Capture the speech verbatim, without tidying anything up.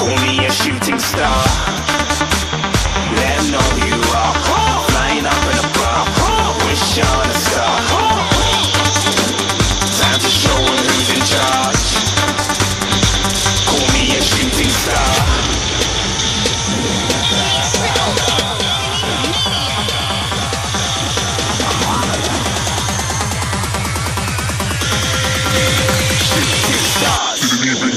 Call me a shooting star. Let 'em know who you are. Flying up in a bar. Wish on a star. Time to show 'em who's in charge. Call me a shooting star. Shooting stars.